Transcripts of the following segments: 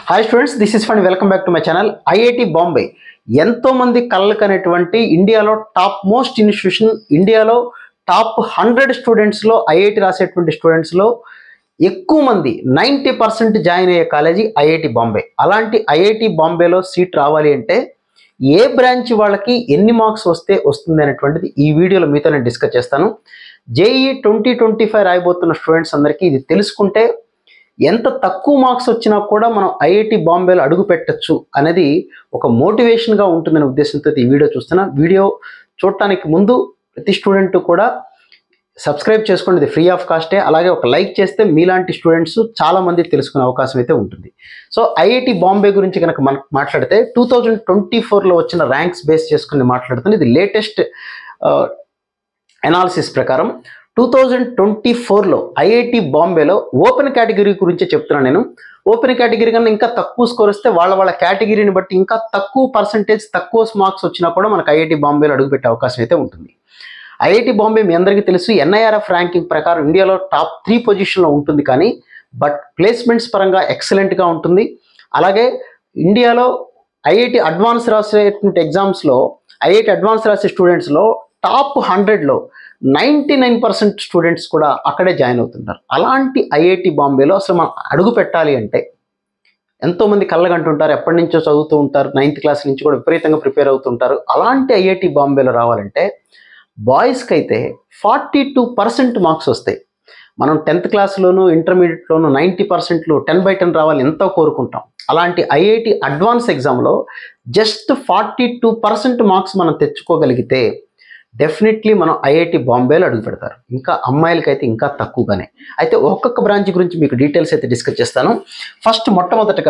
Hi students, this is fun. Welcome back to my channel. IIT Bombay ఎంతో మంది కళ్ళకనేటువంటి ఇండియాలో టాప్ మోస్ట్ ఇన్స్టిట్యూషన్. ఇండియాలో టాప్ 100 స్టూడెంట్స్లో ఐఐటి రాసేటువంటి స్టూడెంట్స్లో ఎక్కువ మంది 90% జాయిన్ అయ్యే కాలేజీ ఐఐటి బాంబే. అలాంటి ఐఐటి బాంబేలో సీట్ రావాలి అంటే ఏ బ్రాంచ్ వాళ్ళకి ఎన్ని మార్క్స్ వస్తే వస్తుంది అనేటువంటిది ఈ వీడియోలో మీతో నేను డిస్కస్ చేస్తాను. జేఈ 2025 రాయబోతున్న స్టూడెంట్స్ అందరికీ ఇది తెలుసుకుంటే ఎంత తక్కువ మార్క్స్ వచ్చినా కూడా మనం ఐఐటి బాంబేలో అడుగు పెట్టచ్చు అనేది ఒక మోటివేషన్గా ఉంటుందనే ఉద్దేశంతో ఈ వీడియో చూస్తున్నా. వీడియో చూడటానికి ముందు ప్రతి స్టూడెంట్ కూడా సబ్స్క్రైబ్ చేసుకోండి, ఇది ఫ్రీ ఆఫ్ కాస్టే. అలాగే ఒక లైక్ చేస్తే మీలాంటి స్టూడెంట్స్ చాలామంది తెలుసుకునే అవకాశం అయితే ఉంటుంది. సో ఐఐటి బాంబే గురించి కనుక మనం మాట్లాడితే 2024లో వచ్చిన ర్యాంక్స్ బేస్ చేసుకుని మాట్లాడుతుంది. ఇది లేటెస్ట్ అనాలిసిస్ ప్రకారం 2024లో ఐఐటి బాంబేలో ఓపెన్ కేటగిరీ గురించి చెప్తున్నాను నేను. ఓపెన్ కేటగిరీ కన్నా ఇంకా తక్కువ స్కోర్ వస్తే వాళ్ళ కేటగిరీని బట్టి ఇంకా తక్కువ పర్సంటేజ్, తక్కువ మార్క్స్ వచ్చినా కూడా మనకు ఐఐటి బాంబేలో అడుగుపెట్టే అవకాశం అయితే ఉంటుంది. ఐఐటి బాంబే మీ అందరికీ తెలుసు, ఎన్ఐఆర్ఎఫ్ ర్యాంకింగ్ ప్రకారం ఇండియాలో టాప్ 3 పొజిషన్లో ఉంటుంది. కానీ బట్ ప్లేస్మెంట్స్ పరంగా ఎక్సలెంట్గా ఉంటుంది. అలాగే ఇండియాలో ఐఐటి అడ్వాన్స్ రాసేటువంటి ఎగ్జామ్స్లో ఐఐటి అడ్వాన్స్ రాసే స్టూడెంట్స్లో టాప్ 100లో 99% స్టూడెంట్స్ కూడా అక్కడే జాయిన్ అవుతుంటారు. అలాంటి ఐఐటి బాంబేలో అసలు మనం అడుగు పెట్టాలి అంటే ఎంతోమంది కళ్ళగంటుంటారు, ఎప్పటి నుంచో చదువుతూ ఉంటారు, 9th క్లాస్ నుంచి కూడా విపరీతంగా ప్రిపేర్ అవుతుంటారు. అలాంటి ఐఐటి బాంబేలో రావాలంటే బాయ్స్కి అయితే 42% మార్క్స్ వస్తాయి. మనం 10th క్లాస్లోను ఇంటర్మీడియట్లోను 90%లో 10/10 రావాలి ఎంతో కోరుకుంటాం. అలాంటి ఐఐటి అడ్వాన్స్ ఎగ్జామ్లో జస్ట్ 42% మార్క్స్ మనం తెచ్చుకోగలిగితే డెఫినెట్లీ మనం ఐఐటి బాంబేలో అడుగు పెడతారు. ఇంకా అమ్మాయిలకైతే ఇంకా తక్కువగానే. అయితే ఒక్కొక్క బ్రాంచ్ గురించి మీకు డీటెయిల్స్ అయితే డిస్కస్ చేస్తాను. ఫస్ట్ మొట్టమొదటగా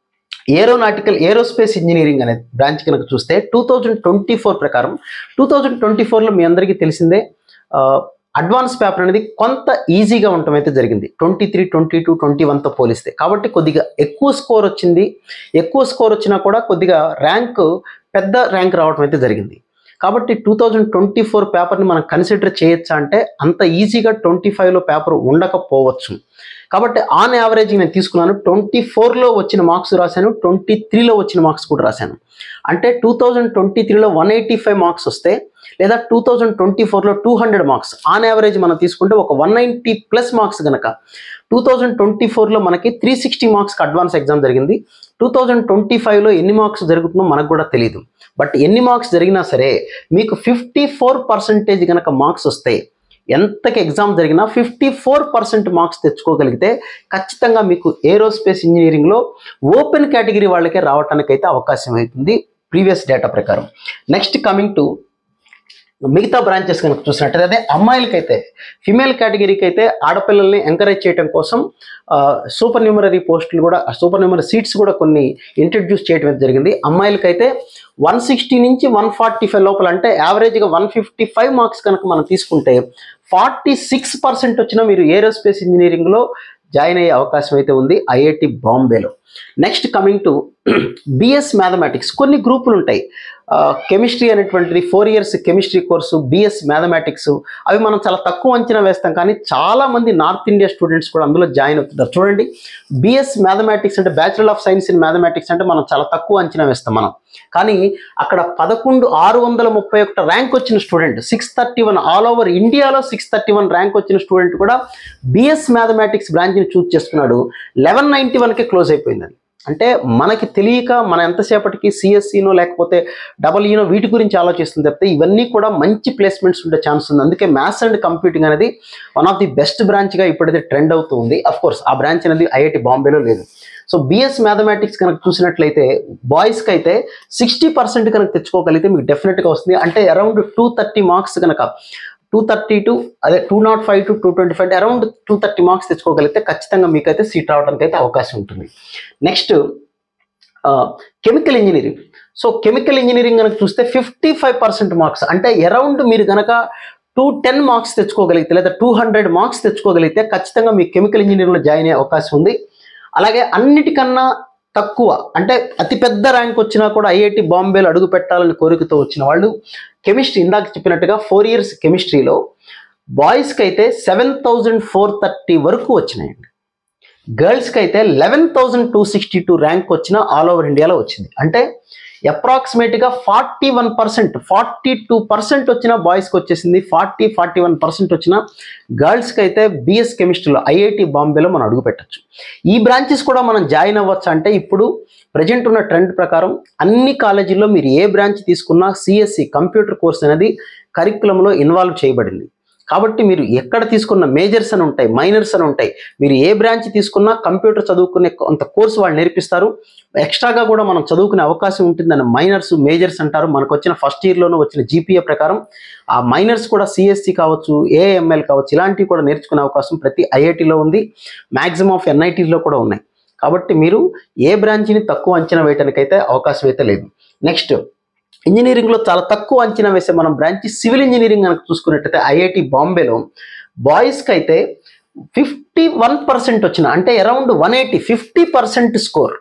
ఏరోస్పేస్ ఇంజనీరింగ్ అనే బ్రాంచ్ కనుక చూస్తే 2024 ప్రకారం 2024లో మీ అందరికీ తెలిసిందే అడ్వాన్స్ పేపర్ అనేది కొంత ఈజీగా ఉండటం అయితే జరిగింది 23, 22, 21తో పోలిస్తే. కాబట్టి కొద్దిగా ఎక్కువ స్కోర్ వచ్చింది. ఎక్కువ స్కోర్ వచ్చినా కూడా కొద్దిగా పెద్ద ర్యాంక్ రావడం అయితే జరిగింది. కాబట్టి 2024 పేపర్ని మనం కన్సిడర్ చేయొచ్చా అంటే అంత ఈజీగా 25లో పేపర్ ఉండకపోవచ్చు. కాబట్టి ఆన్ యావరేజ్ నేను తీసుకున్నాను. 24లో వచ్చిన మార్క్స్ రాశాను, 23లో వచ్చిన మార్క్స్ కూడా రాశాను. అంటే 2023లో 185 మార్క్స్ వస్తే లేదా 2024లో 200 మార్క్స్ ఆన్ యావరేజ్ మనం తీసుకుంటే ఒక 190+ మార్క్స్ కనుక 2024లో మనకి 360 మార్క్స్కి అడ్వాన్స్ ఎగ్జామ్ జరిగింది. 2025లో ఎన్ని మార్క్స్ జరుగుతుందో మనకు కూడా తెలియదు. బట్ ఎన్ని మార్క్స్ జరిగినా సరే మీకు 54% కనుక మార్క్స్ వస్తాయి, ఎంతకి ఎగ్జామ్ జరిగినా 54% మార్క్స్ తెచ్చుకోగలిగితే ఖచ్చితంగా మీకు ఏరోస్పేస్ ఇంజనీరింగ్లో ఓపెన్ కేటగిరీ వాళ్ళకే రావటానికైతే అవకాశం అవుతుంది ప్రీవియస్ డేటా ప్రకారం. నెక్స్ట్ కమింగ్ టు మిగతా బ్రాంచెస్ కనుక చూసినట్టయితే అదే అమ్మాయిలకైతే ఫిమేల్ కేటగిరీకి అయితే ఆడపిల్లల్ని ఎంకరేజ్ చేయడం కోసం సూపర్ న్యూమరీ సీట్స్ కూడా కొన్ని ఇంట్రడ్యూస్ చేయడం జరిగింది. అమ్మాయిలకైతే 160 నుంచి 145 లోపల, అంటే యావరేజ్గా 155 మార్క్స్ కనుక మనం తీసుకుంటే 46% వచ్చినా మీరు ఏరోస్పేస్ ఇంజనీరింగ్లో జాయిన్ అయ్యే అవకాశం అయితే ఉంది ఐఐటి బాంబేలో. Next coming to BS mathematics. కొన్ని గ్రూపులు ఉంటాయి. కెమిస్ట్రీ అనేటువంటిది 4 years chemistry course, BS mathematics, అవి మనం చాలా తక్కువ అంచనా వేస్తాం. కానీ చాలామంది నార్త్ ఇండియా స్టూడెంట్స్ కూడా అందులో జాయిన్ అవుతుంటారు. చూడండి, బిఎస్ మ్యాథమెటిక్స్ అంటే bachelor of science in mathematics అంటే మనం చాలా తక్కువ అంచనా వేస్తాం మనం. కానీ అక్కడ 11,631 ర్యాంక్ వచ్చిన స్టూడెంట్, 631 ఆల్ ఓవర్ ఇండియాలో 631 ర్యాంక్ వచ్చిన స్టూడెంట్ కూడా బిఎస్ మ్యాథమెటిక్స్ బ్రాంచ్ని చూస్ చేసుకున్నాడు. 1191కే క్లోజ్ అయిపోయింది. అంటే మనకి తెలియక మనం ఎంతసేపటికి సిఎస్సినో లేకపోతే డబల్ఈనో వీటి గురించి ఆలోచిస్తుంది తప్పితే ఇవన్నీ కూడా మంచి ప్లేస్మెంట్స్ ఉండే ఛాన్స్ ఉంది. అందుకే మ్యాథ్స్ అండ్ కంప్యూటింగ్ అనేది వన్ ఆఫ్ ది బెస్ట్ బ్రాంచ్గా ఇప్పుడైతే ట్రెండ్ అవుతూ ఉంది. అఫ్కోర్స్ ఆ బ్రాంచ్ అనేది ఐఐటి బాంబేలో లేదు. సో బిఎస్ మ్యాథమెటిక్స్ కనుక చూసినట్లయితే బాయ్స్కి అయితే 60% కనుక తెచ్చుకోగలిగితే మీకు డెఫినెట్గా వస్తుంది. అంటే అరౌండ్ 230 మార్క్స్ కనుక 230 to 205 to 225 అరౌండ్ 230 మార్క్స్ తెచ్చుకోగలిగితే ఖచ్చితంగా మీకైతే సీట్ రావడానికి అయితే అవకాశం ఉంటుంది. Next chemical engineering. So chemical engineering కనుక చూస్తే 55% మార్క్స్, అంటే అరౌండ్ మీరు కనుక 210 మార్క్స్ తెచ్చుకోగలిగితే లేదా 200 మార్క్స్ తెచ్చుకోగలిగితే ఖచ్చితంగా మీ కెమికల్ ఇంజనీరింగ్లో జాయిన్ అయ్యే అవకాశం ఉంది. అలాగే అన్నిటికన్నా తక్కువ అంటే అతిపెద్ద ర్యాంక్ వచ్చినా కూడా ఐఐటి బాంబేలో అడుగు పెట్టాలని కోరికతో వచ్చిన వాళ్ళు కెమిస్ట్రీ, ఇందాక చెప్పినట్టుగా 4 years కెమిస్ట్రీలో బాయ్స్కి అయితే 7,430 వరకు వచ్చినాయండి. గర్ల్స్కి అయితే 11,262 ర్యాంక్ వచ్చిన ఆల్ ఓవర్ ఇండియాలో వచ్చింది. అంటే అప్రాక్సిమేట్గా 42% వచ్చిన బాయ్స్కి వచ్చేసింది, 41% వచ్చిన గర్ల్స్కి అయితే బిఎస్ కెమిస్ట్రీలో ఐఐటి బాంబేలో మనం అడుగు పెట్టచ్చు. ఈ బ్రాంచెస్ కూడా మనం జాయిన్ అవ్వచ్చు. అంటే ఇప్పుడు ప్రజెంట్ ఉన్న ట్రెండ్ ప్రకారం అన్ని కాలేజీల్లో మీరు ఏ బ్రాంచ్ తీసుకున్నా సిఎస్సి కంప్యూటర్ కోర్స్ అనేది కరికులంలో ఇన్వాల్వ్ చేయబడింది. కాబట్టి మీరు ఎక్కడ తీసుకున్న మేజర్స్ అని ఉంటాయి, మైనర్స్ అని ఉంటాయి, మీరు ఏ బ్రాంచ్ తీసుకున్నా కంప్యూటర్ చదువుకునే కొంత కోర్సు వాళ్ళు నేర్పిస్తారు. ఎక్స్ట్రాగా కూడా మనం చదువుకునే అవకాశం ఉంటుందని మైనర్స్ మేజర్స్ అంటారు. మనకు వచ్చిన ఫస్ట్ ఇయర్లోనూ వచ్చిన జీపీఏ ప్రకారం ఆ మైనర్స్ కూడా సిఎస్సి కావచ్చు, ఏఎంఎల్ కావచ్చు, ఇలాంటివి కూడా నేర్చుకునే అవకాశం ప్రతి ఐఐటీలో ఉంది. మ్యాక్సిమం ఆఫ్ ఎన్ఐటీలో కూడా ఉన్నాయి. కాబట్టి మీరు ఏ బ్రాంచ్ని తక్కువ అంచనా వేయడానికైతే అవకాశం అయితే లేదు. నెక్స్ట్, ఇంజనీరింగ్లో చాలా తక్కువ అంచనా వేసే మనం బ్రాంచ్ సివిల్ ఇంజనీరింగ్ కనుక చూసుకున్నట్టయితే ఐఐటి బాంబేలో బాయ్స్కి అయితే 51% వచ్చిన, అంటే అరౌండ్ 180, 50% స్కోర్,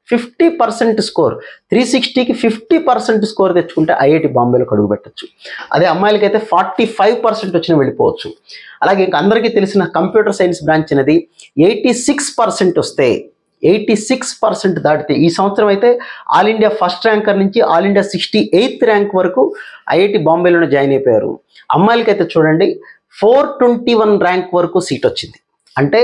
360కి 50% స్కోర్ తెచ్చుకుంటే ఐఐటి బాంబేలో అడుగు పెట్టచ్చు. అదే అమ్మాయిలకి అయితే 45% వచ్చిన వెళ్ళిపోవచ్చు. అలాగే ఇంకా అందరికీ తెలిసిన కంప్యూటర్ సైన్స్ బ్రాంచ్ అనేది 86% వస్తే, 86% దాటితే ఈ సంవత్సరం అయితే ఆల్ ఇండియా ఫస్ట్ ర్యాంకర్ నుంచి ఆల్ ఇండియా 68th ర్యాంక్ వరకు ఐఐటి బాంబేలోనే జాయిన్ అయిపోయారు. అమ్మాయిలకైతే చూడండి 421 ర్యాంక్ వరకు సీట్ వచ్చింది. అంటే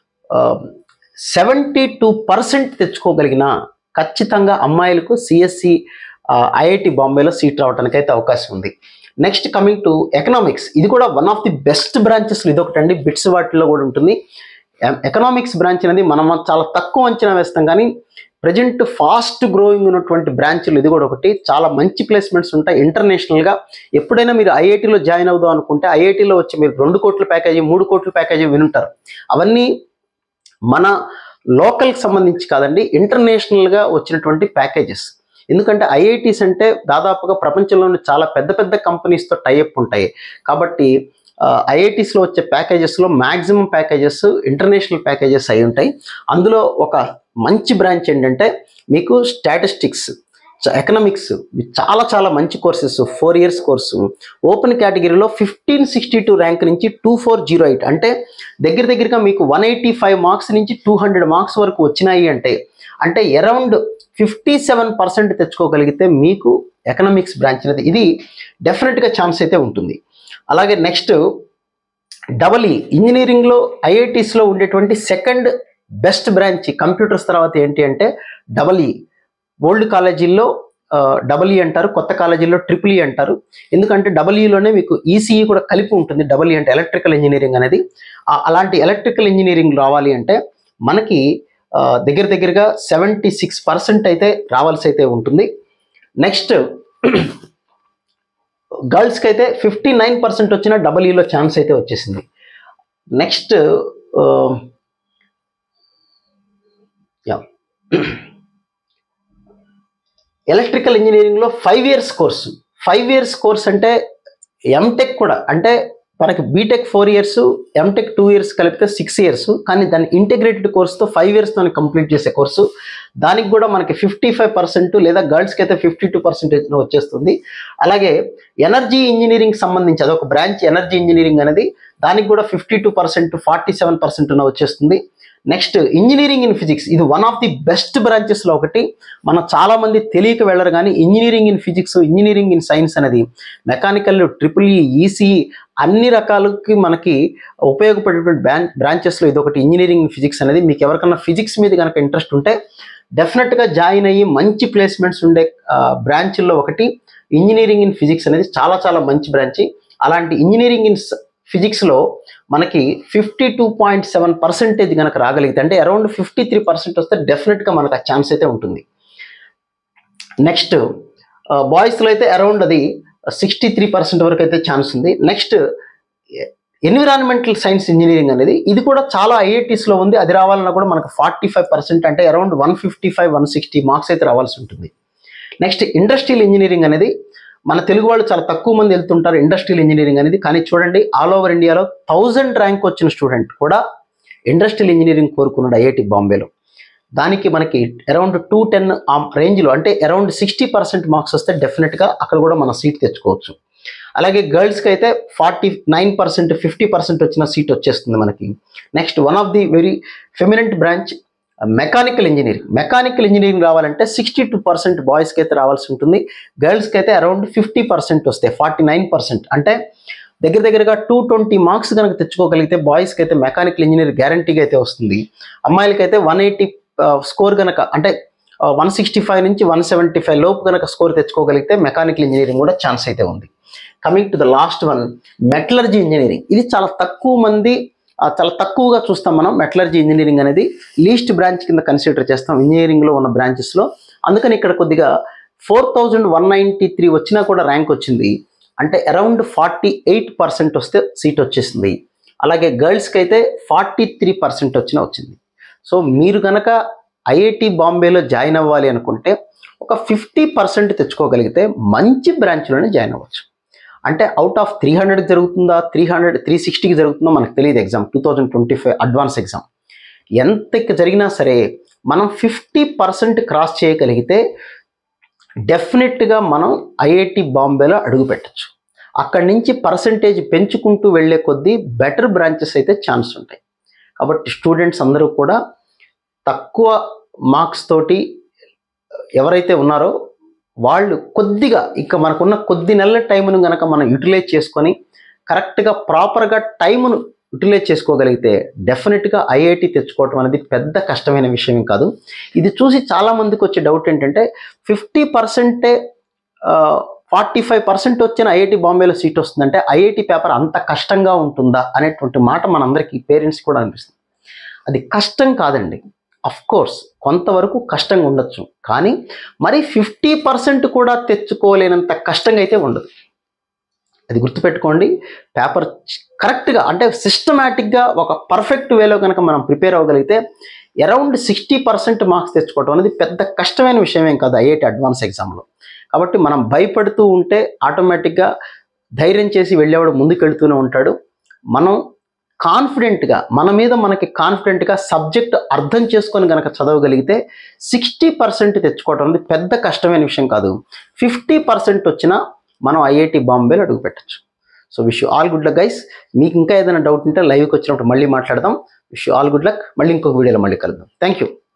72% తెచ్చుకోగలిగిన ఖచ్చితంగా అమ్మాయిలకు సిఎస్సి ఐఐటి బాంబేలో సీట్ రావడానికి అయితే అవకాశం ఉంది. నెక్స్ట్ కమింగ్ టు ఎకనామిక్స్, ఇది కూడా వన్ ఆఫ్ ది బెస్ట్ బ్రాంచెస్లో ఇదొకటండి. బిట్స్ వాటిలో కూడా ఉంటుంది. ఎకనామిక్స్ బ్రాంచ్ అనేది మనం చాలా తక్కువ అంచనా వేస్తాం, కానీ ప్రజెంట్ ఫాస్ట్ గ్రోయింగ్ ఉన్నటువంటి బ్రాంచ్లు ఇది కూడా ఒకటి. చాలా మంచి ప్లేస్మెంట్స్ ఉంటాయి ఇంటర్నేషనల్గా. ఎప్పుడైనా మీరు ఐఐటీలో జాయిన్ అవుదాం అనుకుంటే ఐఐటీలో వచ్చి మీరు 2 కోట్ల ప్యాకేజీ, 3 కోట్ల ప్యాకేజీ వినుంటారు. అవన్నీ మన లోకల్కి సంబంధించి కాదండి, ఇంటర్నేషనల్గా వచ్చినటువంటి ప్యాకేజెస్. ఎందుకంటే ఐఐటీస్ అంటే దాదాపుగా ప్రపంచంలోని చాలా పెద్ద పెద్ద కంపెనీస్తో టైఅప్ ఉంటాయి. కాబట్టి ఐఐటీస్లో వచ్చే ప్యాకేజెస్లో మ్యాక్సిమం ప్యాకేజెస్ ఇంటర్నేషనల్ ప్యాకేజెస్ అయి ఉంటాయి. అందులో ఒక మంచి బ్రాంచ్ ఏంటంటే మీకు స్టాటిస్టిక్స్, ఎకనామిక్స్ చాలా చాలా మంచి కోర్సెస్, 4 years కోర్సు. ఓపెన్ కేటగిరీలో 1562 ర్యాంక్ నుంచి 2408, అంటే దగ్గరగా మీకు 185 మార్క్స్ నుంచి 200 మార్క్స్ వరకు వచ్చినాయి. అంటే అరౌండ్ 57% తెచ్చుకోగలిగితే మీకు ఎకనామిక్స్ బ్రాంచ్ అనేది ఇది డెఫినెట్గా ఛాన్స్ అయితే ఉంటుంది. అలాగే నెక్స్ట్ డబల్ఈ, ఇంజనీరింగ్లో ఐఐటీస్లో ఉండేటువంటి సెకండ్ బెస్ట్ బ్రాంచ్ కంప్యూటర్స్ తర్వాత ఏంటి అంటే డబల్ఈ. ఓల్డ్ కాలేజీల్లో డబల్ఈ అంటారు, కొత్త కాలేజీల్లో ట్రిపుల్ ఈ అంటారు. ఎందుకంటే డబల్ఈలోనే మీకు ఈసీఈ కూడా కలిపి ఉంటుంది. డబల్ఈ అంటే ఎలక్ట్రికల్ ఇంజనీరింగ్ అనేది. అలాంటి ఎలక్ట్రికల్ ఇంజనీరింగ్ రావాలి అంటే మనకి దగ్గరగా 76% అయితే రావాల్సి అయితే ఉంటుంది. నెక్స్ట్ గర్ల్స్కి అయితే 59% వచ్చిన డబల్ఈలో ఛాన్స్ అయితే వచ్చేసింది. నెక్స్ట్ ఎలక్ట్రికల్ ఇంజనీరింగ్లో 5 years కోర్సు. 5 years కోర్స్ అంటే ఎంటెక్ కూడా, అంటే మనకి బీటెక్ 4 years, ఎంటెక్ 2 years కలిపితే 6 years. కానీ దాని ఇంటిగ్రేటెడ్ కోర్సుతో 5 yearsతో కంప్లీట్ చేసే కోర్సు. దానికి కూడా మనకి 55% లేదా గర్ల్స్కి అయితే 52% వచ్చేస్తుంది. అలాగే ఎనర్జీ ఇంజనీరింగ్ సంబంధించి అదొక బ్రాంచ్, ఎనర్జీ ఇంజనీరింగ్ అనేది, దానికి కూడా 52%, 47% వచ్చేస్తుంది. నెక్స్ట్ ఇంజనీరింగ్ ఇన్ ఫిజిక్స్, ఇది వన్ ఆఫ్ ది బెస్ట్ బ్రాంచెస్లో ఒకటి. మనం చాలామంది తెలియక వెళ్ళరు, కానీ engineering in physics, engineering in science అనేది మెకానికల్, ట్రిపుల్ ఈ, ఈసీఈ అన్ని రకాలకి మనకి ఉపయోగపడేటువంటి బ్రాంచెస్లో ఇదొకటి. ఇంజనీరింగ్ ఇన్ ఫిజిక్స్ అనేది మీకు ఎవరికన్నా ఫిజిక్స్ మీద కనుక ఇంట్రెస్ట్ ఉంటే డెఫినెట్గా జాయిన్ అయ్యి మంచి ప్లేస్మెంట్స్ ఉండే బ్రాంచ్ల్లో ఒకటి ఇంజనీరింగ్ ఇన్ ఫిజిక్స్ అనేది. చాలా చాలా మంచి బ్రాంచ్. అలాంటి ఇంజనీరింగ్ ఇన్ ఫిజిక్స్లో మనకి 52.7% కనుక రాగలిగితే, అంటే అరౌండ్ 53% వస్తే డెఫినెట్గా మనకు ఆ ఛాన్స్ అయితే ఉంటుంది. నెక్స్ట్ బాయ్స్లో అయితే అరౌండ్ అది 63% వరకు అయితే ఛాన్స్ ఉంది. నెక్స్ట్ ఎన్విరాన్మెంటల్ సైన్స్ ఇంజనీరింగ్ అనేది, ఇది కూడా చాలా ఐఐటీస్లో ఉంది. అది రావాలన్నా కూడా మనకు 45%, అంటే అరౌండ్ 155-160 మార్క్స్ అయితే రావాల్సి ఉంటుంది. నెక్స్ట్ ఇండస్ట్రియల్ ఇంజనీరింగ్ అనేది మన తెలుగు వాళ్ళు చాలా తక్కువ మంది వెళ్తుంటారు ఇండస్ట్రియల్ ఇంజనీరింగ్ అనేది. కానీ చూడండి ఆల్ ఓవర్ ఇండియాలో 1000 ర్యాంక్ వచ్చిన స్టూడెంట్ కూడా ఇండస్ట్రియల్ ఇంజనీరింగ్ కోరుకున్నాడు ఐఐటి బాంబేలో. దానికి మనకి అరౌండ్ 210 రేంజ్లో, అంటే అరౌండ్ 60% మార్క్స్ వస్తే డెఫినెట్గా అక్కడ కూడా మనం సీట్ తెచ్చుకోవచ్చు. అలాగే గర్ల్స్కి అయితే 49%, 50% వచ్చిన సీట్ వచ్చేస్తుంది మనకి. Next one of the very prominent branch mechanical engineering. Mechanical engineering రావాలంటే 62% బాయ్స్కి అయితే రావాల్సి ఉంటుంది. గర్ల్స్కి అయితే అరౌండ్ 50% వస్తాయి, 49%. అంటే దగ్గరగా 220 మార్క్స్ కనుక తెచ్చుకోగలిగితే బాయ్స్కి అయితే మెకానికల్ ఇంజనీర్ గ్యారంటీగా అయితే వస్తుంది. అమ్మాయిలకైతే 180 స్కోర్ కనుక, అంటే 165 నుంచి 175 లోపు కనుక స్కోర్ తెచ్చుకోగలిగితే మెకానికల్ ఇంజనీరింగ్ కూడా ఛాన్స్ అయితే ఉంది. Coming to the last one, metallurgy engineering. ఇది చాలా తక్కువగా చూస్తాం మనం. మెటలర్జీ ఇంజనీరింగ్ అనేది లీస్ట్ బ్రాంచ్ కింద కన్సిడర్ చేస్తాం ఇంజనీరింగ్లో ఉన్న బ్రాంచెస్లో. అందుకని ఇక్కడ కొద్దిగా 4193 వచ్చినా కూడా ర్యాంక్ వచ్చింది. అంటే అరౌండ్ 48% వస్తే సీట్ వచ్చేసింది. అలాగే గర్ల్స్కి అయితే 43% వచ్చింది. సో మీరు కనుక ఐఐటి బాంబేలో జాయిన్ అవ్వాలి అనుకుంటే ఒక 50% తెచ్చుకోగలిగితే మంచి బ్రాంచ్లోనే జాయిన్ అవ్వచ్చు. అంటే అవుట్ ఆఫ్ 300 జరుగుతుందా, 360కి జరుగుతుందో మనకు తెలియదు. ఎగ్జామ్ 2025 అడ్వాన్స్ ఎగ్జామ్ ఎంత జరిగినా సరే మనం 50% క్రాస్ చేయగలిగితే డెఫినెట్గా మనం ఐఐటి బాంబేలో అడుగు పెట్టచ్చు. అక్కడి నుంచి పర్సంటేజ్ పెంచుకుంటూ వెళ్ళే కొద్దీ బెటర్ బ్రాంచెస్ అయితే ఛాన్స్ ఉంటాయి. కాబట్టి స్టూడెంట్స్ అందరూ కూడా తక్కువ మార్క్స్ తోటి ఎవరైతే ఉన్నారో వాళ్ళు కొద్దిగా ఇక మనకున్న కొద్ది నెలల టైంను కనుక మనం యూటిలైజ్ చేసుకొని కరెక్ట్గా ప్రాపర్గా టైంను యూటిలైజ్ చేసుకోగలిగితే డెఫినెట్గా ఐఐటి తెచ్చుకోవటం అనేది పెద్ద కష్టమైన విషయం కాదు. ఇది చూసి చాలామందికి వచ్చే డౌట్ ఏంటంటే 50%, 45% వచ్చిన ఐఐటి బాంబేలో సీట్ వస్తుందంటే ఐఐటి పేపర్ అంత కష్టంగా ఉంటుందా అనేటువంటి మాట మనందరికీ పేరెంట్స్ కూడా అనిపిస్తుంది. అది కష్టం కాదండి. అఫ్ కోర్స్ కొంతవరకు కష్టంగా ఉండొచ్చు, కానీ మరి 50% కూడా తెచ్చుకోలేనంత కష్టంగా అయితే ఉండదు. అది గుర్తుపెట్టుకోండి. పేపర్ కరెక్ట్గా, అంటే సిస్టమేటిక్గా ఒక పర్ఫెక్ట్ వేలో కనుక మనం ప్రిపేర్ అవ్వగలిగితే అరౌండ్ 60% మార్క్స్ తెచ్చుకోవడం అనేది పెద్ద కష్టమైన విషయం ఏం కాదు ఐఐటి అడ్వాన్స్ ఎగ్జామ్లో. కాబట్టి మనం భయపడుతూ ఉంటే ఆటోమేటిక్గా ధైర్యం చేసి వెళ్ళేవాడు ముందుకెళ్తూనే ఉంటాడు. మనం కాన్ఫిడెంట్గా, మన మీద మనకి కాన్ఫిడెంట్గా సబ్జెక్ట్ అర్థం చేసుకొని కనుక చదవగలిగితే 60% తెచ్చుకోవడం అనేది పెద్ద కష్టమైన విషయం కాదు. 50% వచ్చినా మనం ఐఐటి బాంబేలో అడుగు పెట్టచ్చు. So wish you all good luck guys. మీకు ఇంకా ఏదైనా డౌట్ ఉంటే లైవ్కి వచ్చినప్పుడు మళ్ళీ మాట్లాడదాం. Wish you all good luck. మళ్ళీ ఇంకొక వీడియోలో మళ్ళీ కలుద్దాం. Thank you.